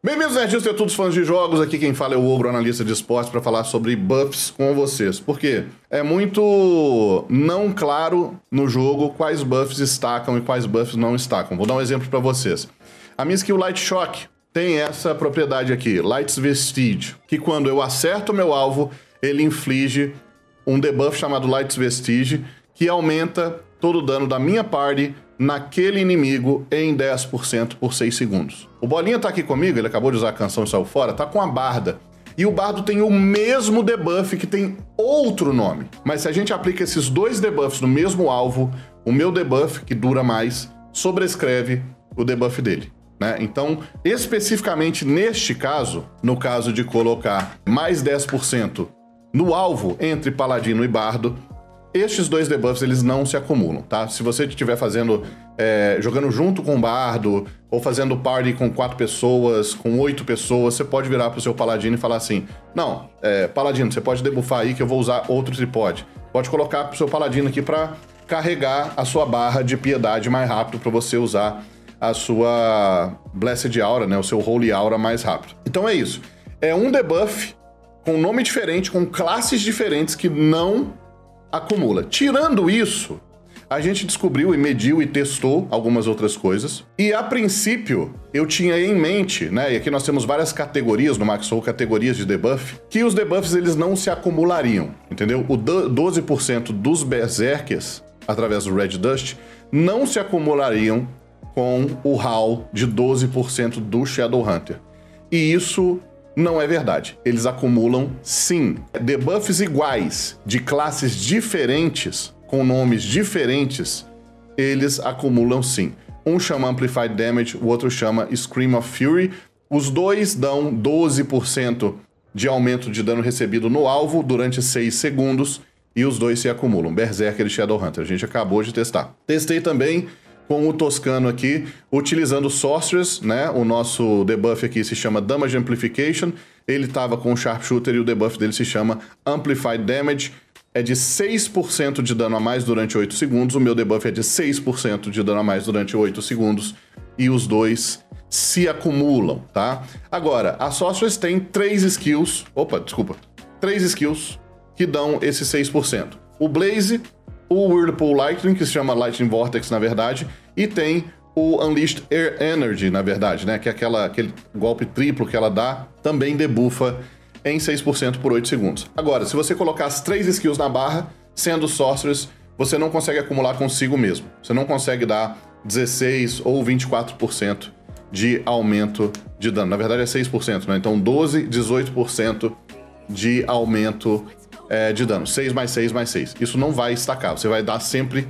Bem-vindos, nerds e todos fãs de jogos. Aqui quem fala é o Ogro, analista de esportes, para falar sobre buffs com vocês. Por quê? É muito não claro no jogo quais buffs estacam e quais buffs não estacam. Vou dar um exemplo para vocês. A minha skill Light Shock tem essa propriedade aqui, Light's Vestige, que quando eu acerto o meu alvo, ele inflige um debuff chamado Light's Vestige, que aumenta todo o dano da minha party naquele inimigo em 10% por 6 segundos. O Bolinha tá aqui comigo, ele acabou de usar a canção e saiu fora, tá com a Barda. E o Bardo tem o mesmo debuff que tem outro nome. Mas se a gente aplica esses dois debuffs no mesmo alvo, o meu debuff, que dura mais, sobrescreve o debuff dele, né? Então, especificamente neste caso, no caso de colocar mais 10% no alvo entre Paladino e Bardo, estes dois debuffs, eles não se acumulam, tá? Se você estiver fazendo, jogando junto com o Bardo, ou fazendo party com 4 pessoas, com 8 pessoas, você pode virar pro seu Paladino e falar assim, não, Paladino, você pode debuffar aí que eu vou usar outro tripod. Pode colocar pro seu Paladino aqui pra carregar a sua barra de piedade mais rápido pra você usar a sua Blessed Aura, né? O seu Holy Aura mais rápido. Então é isso. É um debuff com nome diferente, com classes diferentes que não acumula. Tirando isso, a gente descobriu e mediu e testou algumas outras coisas. E a princípio, eu tinha em mente, né? E aqui nós temos várias categorias no Max Soul, categorias de debuff, que os debuffs eles não se acumulariam, entendeu? O 12% dos Berserkers, através do Red Dust, não se acumulariam com o HAL de 12% do Shadowhunter. E isso não é verdade. Eles acumulam sim. Debuffs iguais de classes diferentes, com nomes diferentes, eles acumulam sim. Um chama Amplified Damage, o outro chama Scream of Fury. Os dois dão 12% de aumento de dano recebido no alvo durante 6 segundos e os dois se acumulam. Berserker e Shadowhunter. A gente acabou de testar. Testei também com o Toscano aqui, utilizando Sorceress, né? O nosso debuff aqui se chama Damage Amplification. Ele estava com o Sharpshooter e o debuff dele se chama Amplified Damage. É de 6% de dano a mais durante 8 segundos. O meu debuff é de 6% de dano a mais durante 8 segundos. E os dois se acumulam, tá? Agora, a Sorceress tem 3 skills... Opa, desculpa. 3 skills que dão esse 6%. O Blaze, o Whirlpool Lightning, que se chama Lightning Vortex, na verdade, e tem o Unleashed Air Energy, na verdade, né? Que é aquele golpe triplo que ela dá, também debuffa em 6% por 8 segundos. Agora, se você colocar as 3 skills na barra, sendo Sorceress, você não consegue acumular consigo mesmo. Você não consegue dar 16% ou 24% de aumento de dano. Na verdade é 6%, né? Então 12%, 18% de aumento de dano. 6 mais 6 mais 6. Isso não vai estacar. Você vai dar sempre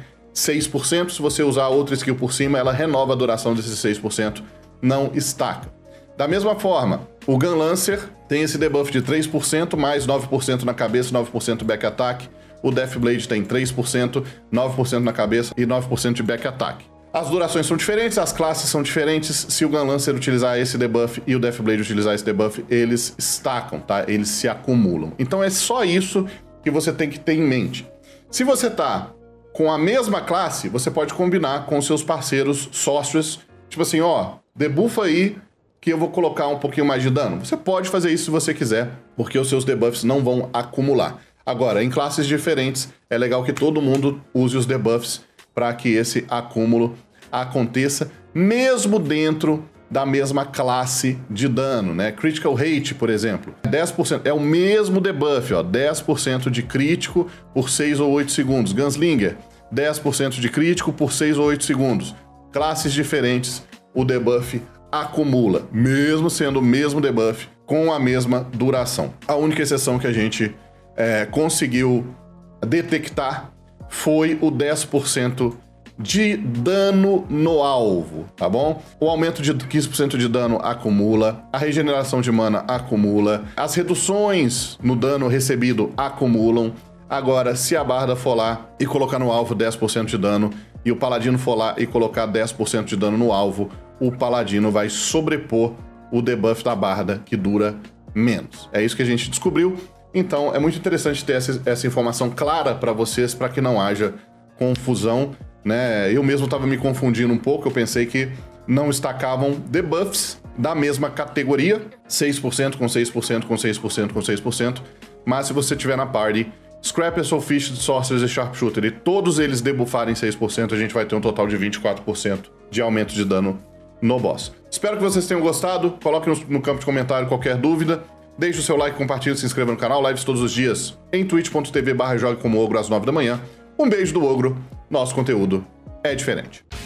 6%. Se você usar outra skill por cima, ela renova a duração desses 6%. Não estaca. Da mesma forma, o Gun Lancer tem esse debuff de 3%, mais 9% na cabeça, 9% back attack. O Deathblade tem 3%, 9% na cabeça e 9% de back attack. As durações são diferentes, as classes são diferentes. Se o Gun Lancer utilizar esse debuff e o Deathblade utilizar esse debuff, eles estacam, tá? Eles se acumulam. Então é só isso que você tem que ter em mente. Se você tá com a mesma classe, você pode combinar com seus parceiros Sorceress. Tipo assim, ó, debuffa aí que eu vou colocar um pouquinho mais de dano. Você pode fazer isso se você quiser, porque os seus debuffs não vão acumular. Agora, em classes diferentes, é legal que todo mundo use os debuffs para que esse acúmulo aconteça, mesmo dentro da mesma classe de dano, né? Critical Rate, por exemplo, 10%, é o mesmo debuff, ó, 10% de crítico por 6 ou 8 segundos. Gunslinger, 10% de crítico por 6 ou 8 segundos. Classes diferentes, o debuff acumula, mesmo sendo o mesmo debuff, com a mesma duração. A única exceção que a gente conseguiu detectar foi o 10% de dano no alvo, tá bom? O aumento de 15% de dano acumula, a regeneração de mana acumula, as reduções no dano recebido acumulam. Agora, se a Barda for lá e colocar no alvo 10% de dano, e o Paladino for lá e colocar 10% de dano no alvo, o Paladino vai sobrepor o debuff da Barda, que dura menos. É isso que a gente descobriu. Então, é muito interessante ter essa informação clara para vocês, para que não haja confusão, né? Eu mesmo estava me confundindo um pouco, eu pensei que não estacavam debuffs da mesma categoria, 6% com 6% com 6% com 6%, mas se você tiver na party Scrapper, Soulfish, Sorcerers e Sharpshooter e todos eles debuffarem 6%, a gente vai ter um total de 24% de aumento de dano no boss. Espero que vocês tenham gostado, coloque no campo de comentário qualquer dúvida, deixe o seu like, compartilhe, se inscreva no canal, lives todos os dias em twitch.tv/jogue como ogro às 9 da manhã. Um beijo do Ogro, nosso conteúdo é diferente.